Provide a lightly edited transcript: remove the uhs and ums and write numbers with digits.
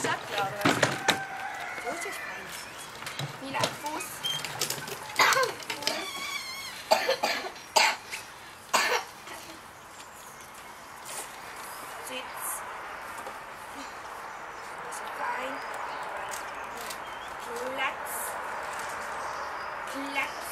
Stadtler oder was? Richtig fein. Wie lang Fuß? Sitz. Bisschen fein. Platz. Platz.